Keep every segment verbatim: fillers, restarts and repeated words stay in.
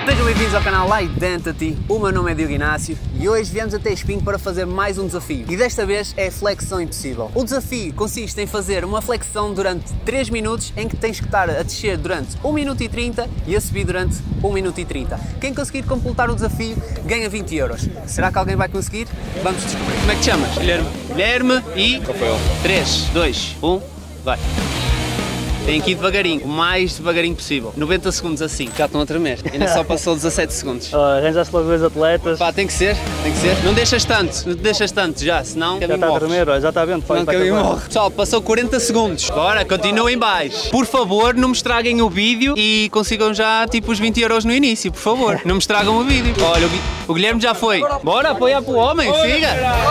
Sejam bem-vindos ao canal Identity, o meu nome é Diogo Inácio e hoje viemos até Espinho para fazer mais um desafio. E desta vez é flexão impossível. O desafio consiste em fazer uma flexão durante três minutos em que tens que estar a descer durante um minuto e trinta e a subir durante um minuto e trinta. Quem conseguir completar o desafio ganha vinte euros. Será que alguém vai conseguir? Vamos descobrir. Como é que te chamas? Guilherme. Guilherme e... Rafael. três, dois, um, vai. Tem que ir devagarinho, o mais devagarinho possível. noventa segundos assim, já estão a tremer. Ainda só passou dezassete segundos. Oh, arranjaste logo dois atletas. Pá, tem que ser, tem que ser. Não deixas tanto, não deixas tanto já, senão já está a tremer, ó, já está vendo. Não, que morre. Pessoal, passou quarenta segundos. Agora, continuem baixo. Por favor, não me estraguem o vídeo e consigam já tipo os vinte euros no início, por favor. Não me estragam o vídeo. Olha, o Guilherme já foi. Bora apoiar para o homem, siga.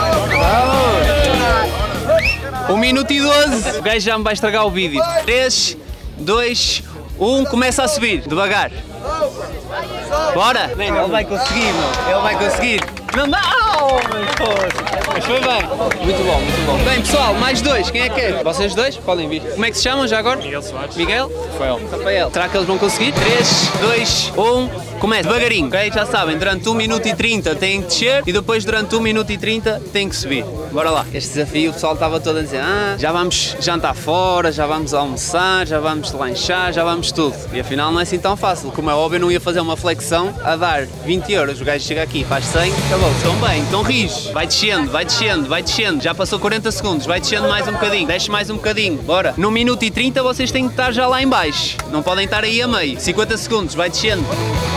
Vamos. um minuto e doze. O gajo já me vai estragar o vídeo. três, dois, um, começa a subir, devagar. Bora! Man, ele vai conseguir, meu. Ele vai conseguir. Não dá! Oh, mas foi bem. Muito bom, muito bom. Bem, pessoal, mais dois. Quem é que é? Vocês dois? Podem vir. Como é que se chamam já agora? Miguel Soares. Miguel? Rafael. Rafael. Será que eles vão conseguir? três, dois, um, começa. Devagarinho, ok? Já sabem, durante um minuto e trinta têm que descer e depois durante um minuto e trinta têm que subir. Bora lá. Este desafio, o pessoal estava todo a dizer, ah, já vamos jantar fora, já vamos almoçar, já vamos lanchar, já vamos tudo. E afinal não é assim tão fácil. Como é óbvio, eu não ia fazer uma flexão a dar vinte euros. O gajo chega aqui, faz cem, acabou. Estão bem, estão rijos. Vai descendo, vai descendo, vai descendo. Já passou quarenta segundos, vai descendo mais um bocadinho, desce mais um bocadinho. Bora. No minuto e trinta vocês têm que estar já lá em baixo. Não podem estar aí a meio. cinquenta segundos, vai descendo.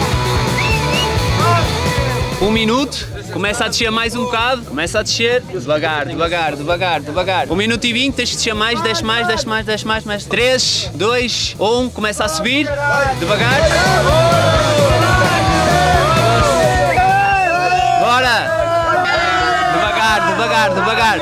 Um minuto, começa a descer mais um bocado, começa a descer, devagar, devagar, devagar, devagar. Um minuto e vinte, tens que descer mais, desce mais, desce mais, desce mais, mais. três, dois, um, começa a subir, devagar. Bora! Devagar, devagar, devagar.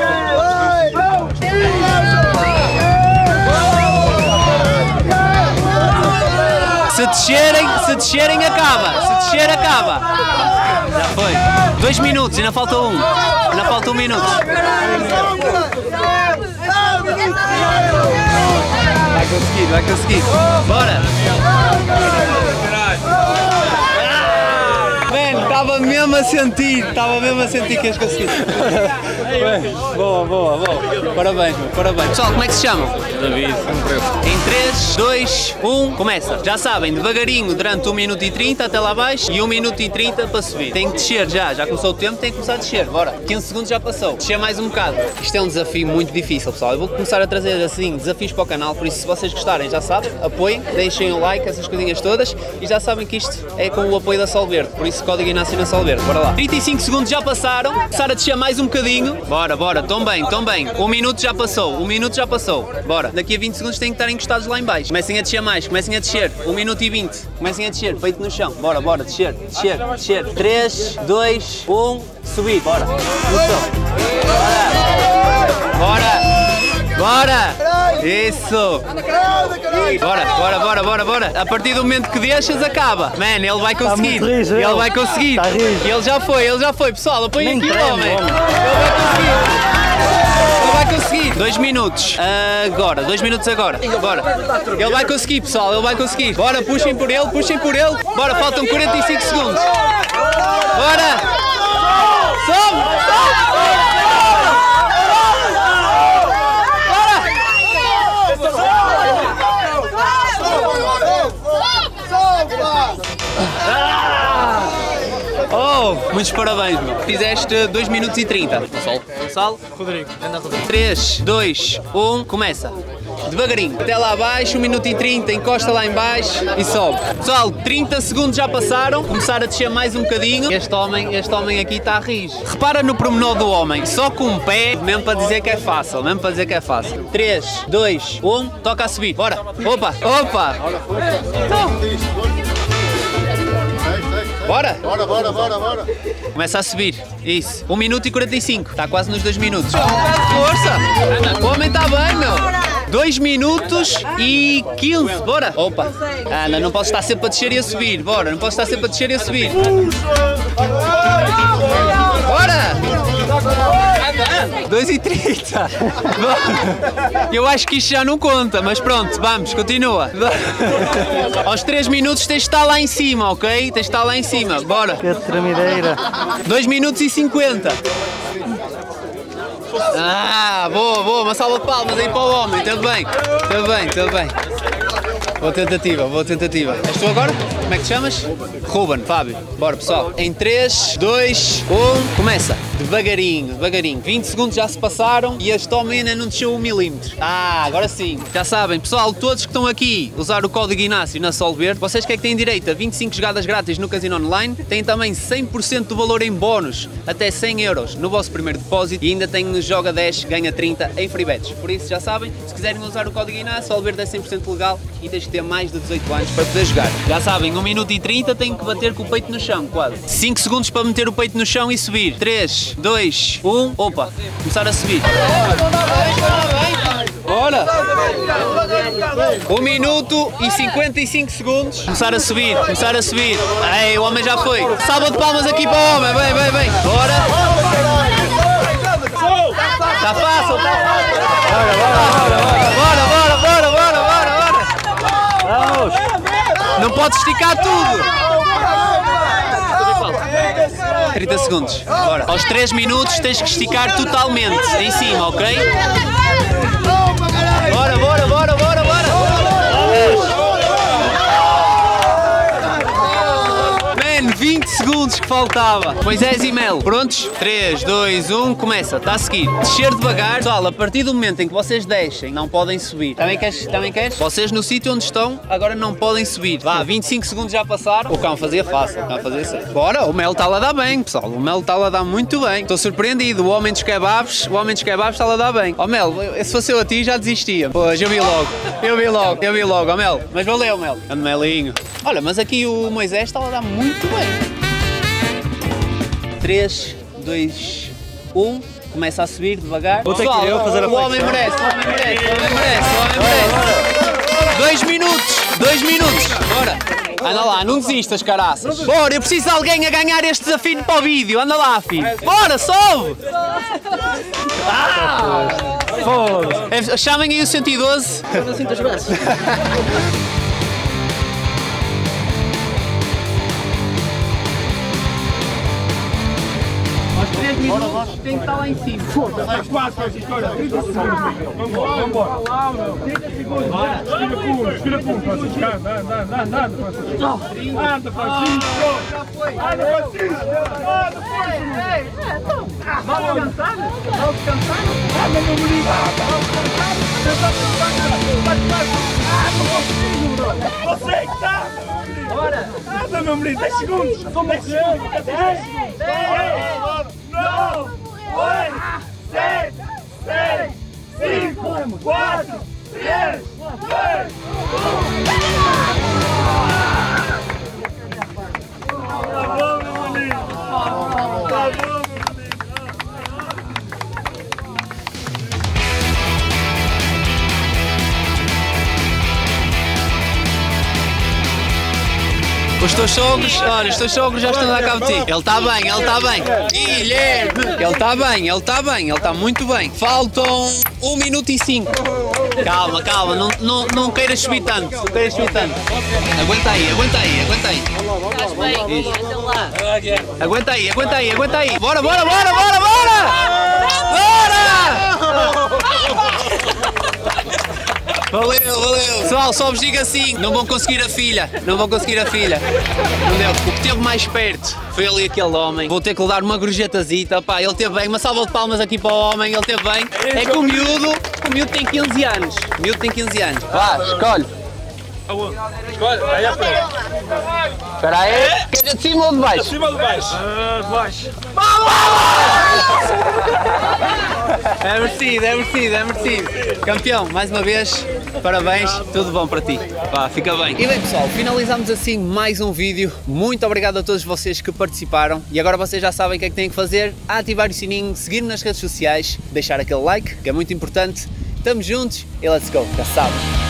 Se descerem, se descerem acaba, se descer acaba. Já foi. Dois minutos, ainda falta um. Ainda falta um minuto. Vai conseguir, vai conseguir. Bora! Man, estava mesmo a sentir, estava mesmo a sentir que ias conseguir. Boa, boa, boa. Parabéns, meu, parabéns. Pessoal, como é que se chamam? David. Em três, dois, um, começa. Já sabem, devagarinho durante um minuto e trinta até lá abaixo e um minuto e trinta para subir. Tem que descer já, já começou o tempo, tem que começar a descer. Bora. quinze segundos já passou. Descer mais um bocado. Isto é um desafio muito difícil, pessoal. Eu vou começar a trazer assim desafios para o canal, por isso se vocês gostarem, já sabem, apoiem, deixem o like, essas coisinhas todas e já sabem que isto é com o apoio da Sol Verde, por isso código Inácio na Sol Verde. Bora lá. trinta e cinco segundos já passaram. Começar a descer mais um bocadinho. Bora, bora. Tão bem, tão bem. Um minuto já passou. Um minuto já passou. Bora. Daqui a vinte segundos têm que estar encostados lá em baixo. Comecem a descer mais. Comecem a descer. um minuto e vinte. Comecem a descer. Peito no chão. Bora, bora. Descer. Descer. Descer. três, dois, um. Subir. Bora. No chão. Bora. Bora. Isso. Bora, bora, bora, bora, bora. A partir do momento que deixas, acaba. Man, ele vai conseguir. Rijo, ele vai conseguir. Ele já foi, ele já foi. Pessoal, apoiem aqui, homem. Ele vai conseguir. Ele vai conseguir. Dois minutos. Agora, dois minutos agora. Bora. Ele vai conseguir, pessoal. Ele vai conseguir. Bora, puxem por ele, puxem por ele. Bora, faltam quarenta e cinco segundos. Bora. Sobe, sobe. Oh, muitos parabéns, meu. Fizeste dois minutos e trinta. Gonçalo. Gonçalo. Rodrigo. três, dois, um, começa. Devagarinho. Até lá abaixo, um minuto e trinta, encosta lá em baixo e sobe. Pessoal, trinta segundos já passaram. Começar a descer mais um bocadinho. Este homem, este homem aqui está a rir. Repara no pormenor do homem. Só com um pé, mesmo para dizer que é fácil. Mesmo para dizer que é fácil. três, dois, um, toca a subir. Bora. Opa, opa. Bora! Bora, bora, bora, bora! Começa a subir. Isso. um minuto e quarenta e cinco. Está quase nos dois minutos. Força! O homem está bem, meu! dois minutos e quinze. Bora! Opa! Ana, não posso estar sempre a descer e a subir. Bora! Não posso estar sempre a descer e a subir. Bora! dois e trinta. Eu acho que isto já não conta, mas pronto, vamos, continua. Aos três minutos tens de estar lá em cima, ok? Tens de estar lá em cima, bora. Que tremideira. dois minutos e cinquenta. Ah, boa, boa, uma salva de palmas aí para o homem, tudo bem, tudo bem, tudo bem. Boa tentativa, boa tentativa. És tu agora? Como é que te chamas? Ruben, Fábio. Bora pessoal. Em três, dois, um, começa. Devagarinho, devagarinho. vinte segundos já se passaram e este homem ainda não desceu um milímetro. Ah, agora sim. Já sabem, pessoal, todos que estão aqui usar o código Inácio na Sol Verde, vocês que é que têm direito a vinte e cinco jogadas grátis no Casino Online, têm também cem por cento do valor em bónus, até cem euros no vosso primeiro depósito e ainda têm no Joga dez, ganha trinta em free bets. Por isso já sabem, se quiserem usar o código Inácio, Sol Verde é cem por cento legal e tens de ter mais de dezoito anos para poder jogar. Já sabem, um minuto e trinta têm que bater com o peito no chão, quase. cinco segundos para meter o peito no chão e subir. três, dois, um, opa, começar a subir. Bora! um minuto e cinquenta e cinco segundos. Começar a subir, começar a subir. Ei, o homem já foi. Salva de palmas aqui para o homem, vem, vem, vem. Bora! Está fácil, está fácil. Bora, bora, bora, bora, bora, bora. Vamos! Não podes esticar tudo! trinta segundos. Bora. Aos três minutos tens que esticar totalmente em cima, ok? Bora, bora, bora, bora, bora! Man, vinte segundos que faltava. Moisés e Mel, prontos? três, dois, um, começa, está a seguir. Descer devagar. Pessoal, a partir do momento em que vocês deixem, não podem subir. Também queres? Também queres? Vocês no sítio onde estão, agora não podem subir. Vá, vinte e cinco segundos já passaram. O cão fazia fácil, o cão fazia certo. Bora, o Mel está a dar bem, pessoal. O Mel está a dar muito bem. Estou surpreendido. O homem dos kebabs, o homem dos kebabs está a dar bem. Ó Mel, se fosse eu a ti já desistia. Pois, eu vi logo. Eu vi logo, eu vi logo, ó Mel. Mas valeu, Mel. Ando Melinho. Olha, mas aqui o Moisés está a dar muito bem. três, dois, um, começa a subir devagar. Vou ter que ir eu fazer a o homem merece, o homem merece, o homem merece, o homem merece. Dois minutos, dois minutos, bora. Anda lá, não desistas, caraças. Bora, eu preciso de alguém a ganhar este desafio para o vídeo. Anda lá, filho. Bora, sobe. Ah! É, chamem aí o cento e doze. Bora, bora. Tem que estar lá em cima. Foda-se, quase com essa história. trinta segundos. Vambora, vambora. trinta segundos. Respira fundo, respira fundo, Francisco. Anda, anda, anda, anda, anda, Francisco. Anda, Francisco. Anda, Francisco. Anda, Francisco. Vamos descansar? Vamos descansar? Anda, meu menino. Vamos descansar. Vai, vai. Anda, você que está. Bora. Anda, meu menino. dez segundos. dez segundos. dez segundos. nove, oito, sete, seis, cinco, quatro, três, dois, um. Tá bom, meu menino. Tá bom, meu menino. Os teus sogros, olha, os teus sogros já estão a dar cabo de ti. Ele está bem, ele está bem. Guilherme! Ele está bem, ele está bem, ele está muito bem. Faltam um minuto e cinco. Calma, calma, não, não, não queiras subir tanto, não queiras subir tanto. Aguenta aí, aguenta aí, aguenta aí. Estás bem, anda lá. Aguenta aí, aguenta aí, aguenta aí. Bora, bora, bora, bora, bora! Bora! Valeu, valeu! Pessoal, só vos digo assim, não vão conseguir a filha, não vão conseguir a filha. Não deu. O que teve mais perto foi ali aquele homem. Vou ter que lhe dar uma gorjetazita, pá, ele teve bem, uma salva de palmas aqui para o homem, ele teve bem. É que o miúdo, o miúdo tem quinze anos, o miúdo tem quinze anos. Vá, escolhe. Escolhe, aí à frente. Espera aí, queres de cima ou de baixo? De cima ou de baixo? De baixo. É merecido, é merecido, é merecido. Campeão, mais uma vez, parabéns, tudo bom para ti. Vá, fica bem. E bem pessoal, finalizamos assim mais um vídeo. Muito obrigado a todos vocês que participaram. E agora vocês já sabem o que é que têm que fazer. Ativar o sininho, seguir-me nas redes sociais, deixar aquele like, que é muito importante. Estamos juntos e let's go, já sabes.